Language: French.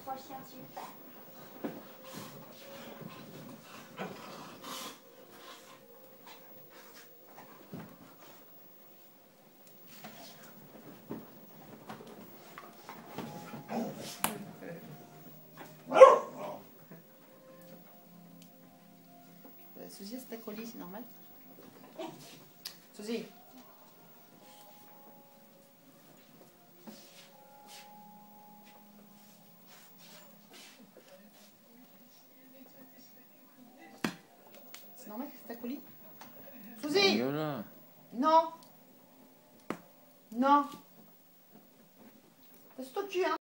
trois chiens super. Suzy, c'est ta colis, c'est normal. Suzy. C'est normal que c'est ta colis. Suzy. Non. Non. C'est toi que tu as.